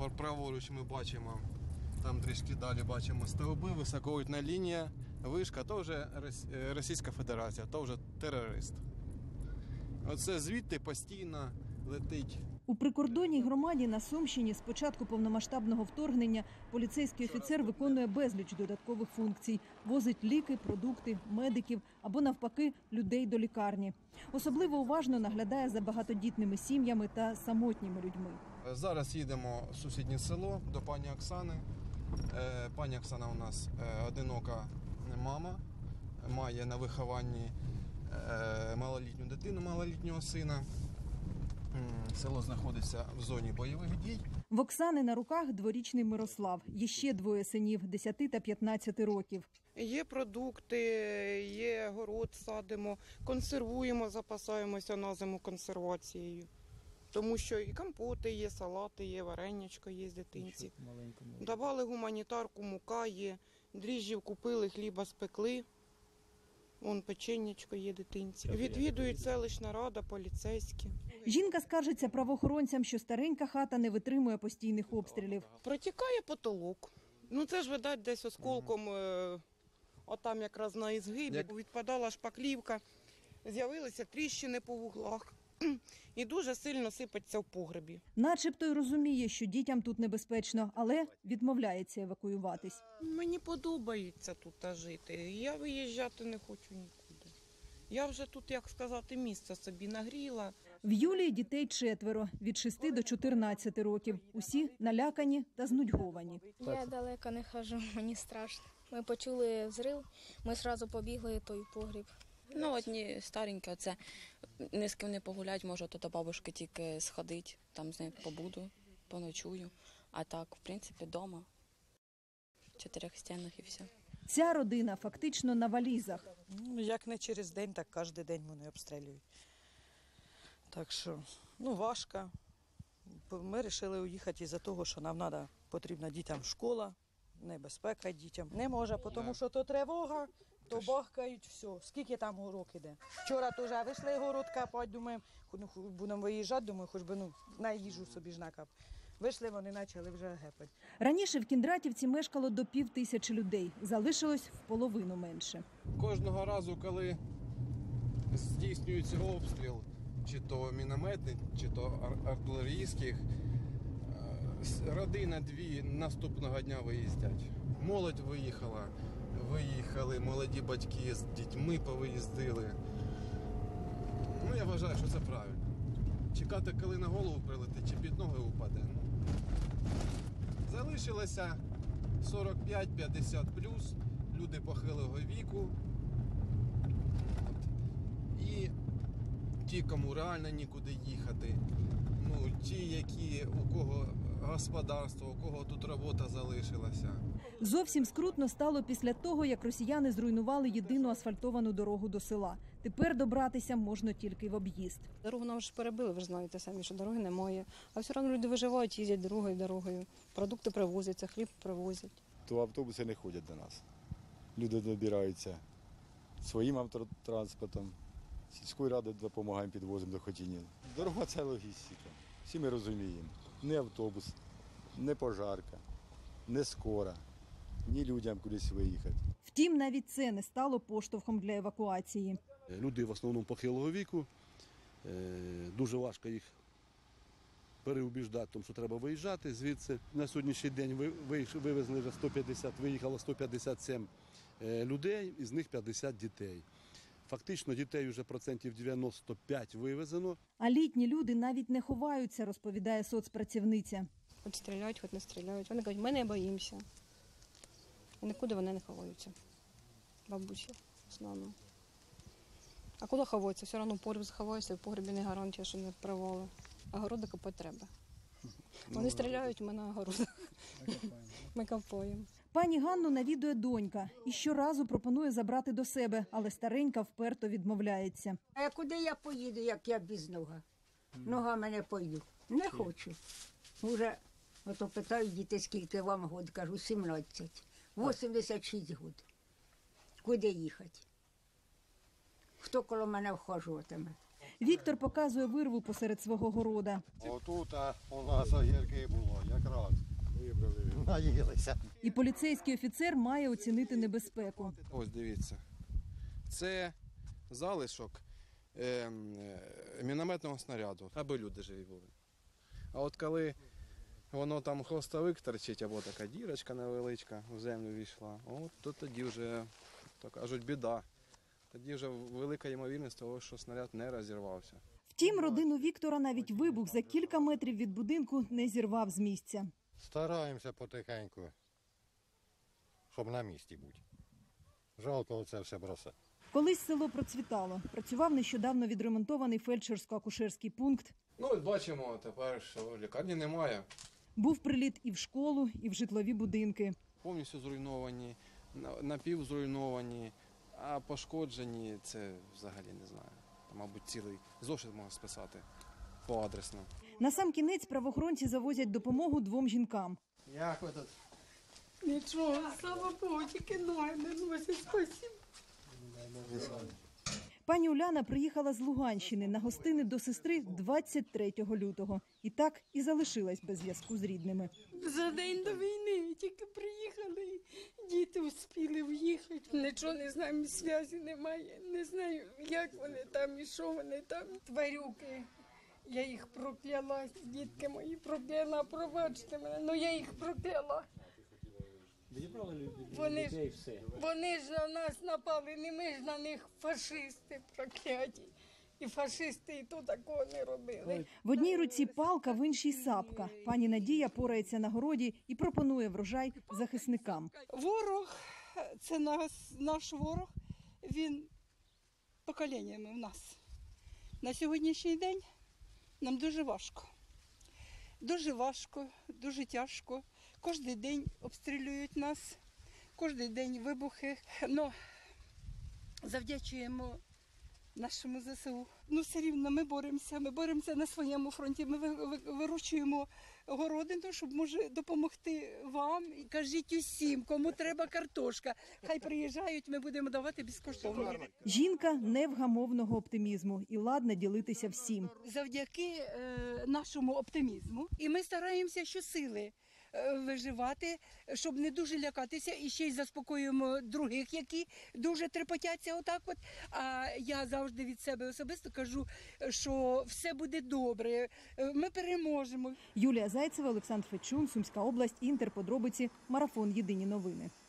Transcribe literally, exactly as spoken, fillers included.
праворуч ми бачимо, там трішки далі бачимо стовби, високовольтна лінія, вишка, то вже Російська Федерація, то вже терорист. Оце звідти постійно летить. У прикордонній громаді на Сумщині з початку повномасштабного вторгнення поліцейський офіцер виконує безліч додаткових функцій. Возить ліки, продукти, медиків або навпаки людей до лікарні. Особливо уважно наглядає за багатодітними сім'ями та самотніми людьми. Зараз їдемо в сусіднє село до пані Оксани. Пані Оксана у нас одинока мама, має на вихованні малолітню дитину, малолітнього сина. Село знаходиться в зоні бойових дій. В Оксани на руках дворічний Мирослав. Є ще двоє синів – десяти та п'ятнадцяти років. Є продукти, є город садимо, консервуємо, запасаємося на зиму консервацією. Тому що і компоти є, салати є, варенячко є з дитинці. Давали гуманітарку, мука є, дріжджів купили, хліба спекли. Вон печенечко є дитинці. Відвідують селищна рада, поліцейські. Жінка скаржиться правоохоронцям, що старенька хата не витримує постійних обстрілів. Протікає потолок. Ну це ж, видать, десь осколком, е, отам якраз на ізгибі. Як... Відпадала шпаклівка, з'явилися тріщини по вуглах. І дуже сильно сипеться в погребі. Начебто й розуміє, що дітям тут небезпечно, але відмовляється евакуюватись. Мені подобається тут жити. Я виїжджати не хочу нікуди. Я вже тут, як сказати, місце собі нагріла. В Юлії дітей четверо – від шести до чотирнадцяти років. Усі налякані та знудьговані. Я далеко не хожу, мені страшно. Ми почули взрив, ми одразу побігли в той погріб. Ну, одні старенькі, оце ні з ким не погулять, можу то до бабушки тільки сходити, там з нею побуду, поночую. А так, в принципі, вдома, в чотирьох стінах і все. Ця родина фактично на валізах. Ну, як не через день, так кожен день вони обстрілюють. Так що, ну, важко. Ми вирішили уїхати із-за того, що нам треба, потрібна дітям школа, небезпека дітям. Не може, тому що то тривога, то бахкають, все. Скільки там урок іде. Вчора теж вийшли город копати, думаємо, ну, будемо виїжджати, думаю, хоч би ну, на їжу собі ж накап. Вийшли, вони почали вже гепати. Раніше в Кіндратівці мешкало до пів тисячі людей. Залишилось в половину менше. Кожного разу, коли здійснюється обстріл, чи то мінометний, чи то артилерійських, родина-дві наступного дня виїздять. Молодь виїхала, виїхали, молоді батьки з дітьми повиїздили. Ну, я вважаю, що це правильно. Чекати, коли на голову прилетить, чи під ноги упаде. Ну, залишилося сорок п'ять п'ятдесят плюс, люди похилого віку. От. І ті, кому реально нікуди їхати. Ну, ті, які, у кого господарство, у кого тут робота залишилася. Зовсім скрутно стало після того, як росіяни зруйнували єдину асфальтовану дорогу до села. Тепер добратися можна тільки в об'їзд. Дорогу нам ж перебили, ви ж знаєте самі, що дороги немає. А все одно люди виживають, їздять дорогою, дорогою. Продукти привозяться, хліб привозять. То автобуси не ходять до нас. Люди добираються своїм автотранспортом. Сільської ради допомагаємо, підвозимо до Хотінів. Дорога – це логістика. Всі ми розуміємо. Не автобус, не пожарка, не скора, ні людям кудись виїхати. Втім, навіть це не стало поштовхом для евакуації. Люди в основному похилого віку, дуже важко їх переубіждати, тому що треба виїжджати звідси. На сьогоднішній день вивезли вже сто п'ятдесят, виїхало сто п'ятдесят сім людей, із них п'ятдесят дітей. Фактично дітей вже процентів дев'яносто п'ять вивезено. А літні люди навіть не ховаються, розповідає соцпрацівниця. Хоч стріляють, хоч не стріляють. Вони кажуть, ми не боїмося. І нікуди вони не ховаються. Бабусі, в основному. А куди ховаються? Все одно в погріб заховаються, в погрібі не гарантія, що не привали. А городи копати треба. Вони стріляють, ми на городах. Ми копаємо. Пані Ганну навідує донька і щоразу пропонує забрати до себе, але старенька вперто відмовляється. А куди я поїду, як я без нога? Нога мене поїду. Не хочу. Уже ото питають діти, скільки вам год, кажу, сімнадцять. вісімдесят шість років. Куди їхати? Хто коло мене вхожуватиме? Віктор показує вирву посеред свого города. Отут у нас огірки було, якраз. Наїлися. І поліцейський офіцер має оцінити небезпеку. Ось дивіться. Це залишок е, е, мінометного снаряду, аби люди живі були. А от коли воно там хвостовик торчить, або така дірочка невеличка в землю війшла, от то тоді вже, то кажуть, біда. Тоді вже велика ймовірність того, що снаряд не розірвався. Втім, родину Віктора навіть вибух за кілька метрів від будинку не зірвав з місця. Стараємося потихеньку, щоб на місці бути. Жалко оце все бросати. Колись село процвітало. Працював нещодавно відремонтований фельдшерсько-акушерський пункт. Ну, от бачимо тепер, що лікарні немає. Був приліт і в школу, і в житлові будинки. Повністю зруйновані, напівзруйновані, а пошкоджені – це взагалі не знаю. Там, мабуть, цілий зошит можна списати поадресно. Насамкінець правоохоронці завозять допомогу двом жінкам. Як ви тут? Нічого, слава Богу, тільки ноги не носять, спасибо. Пані Уляна приїхала з Луганщини на гостини до сестри двадцять третього лютого. І так і залишилась без зв'язку з рідними. За день до війни тільки приїхали, діти успіли в'їхати. Нічого не знаємо, зв'язку немає. Не знаю, як вони там і що вони там. Тварюки. Я їх прокляла, дітки мої прокляла, пробачте мене, ну я їх прокляла. Вони ж, вони ж на нас напали, не ми ж на них фашисти прокляті. І фашисти і то такого не робили. В одній руці палка, в іншій сапка. Пані Надія порається на городі і пропонує врожай захисникам. Ворог, це наш, наш ворог, він поколіннями в нас. На сьогоднішній день нам дуже важко. Дуже важко, дуже тяжко. Кожен день обстрілюють нас, кожен день вибухи. Но завдячуємо нашому ЗСУ. Ну, все рівно ми боремося, ми боремося на своєму фронті. Ми вирощуємо городину, щоб може допомогти вам. І кажіть усім, кому треба картошка. Хай приїжджають, ми будемо давати безкоштовно. Жінка невгамовного оптимізму і ладна ділитися всім. Завдяки е, нашому оптимізму. І ми стараємося щосили виживати, щоб не дуже лякатися, і ще й заспокоюємо других, які дуже трепотяться отак от. А я завжди від себе особисто кажу, що все буде добре, ми переможемо. Юлія Зайцева, Олександр Фечун, Сумська область, Інтер, подробиці, Марафон, Єдині новини.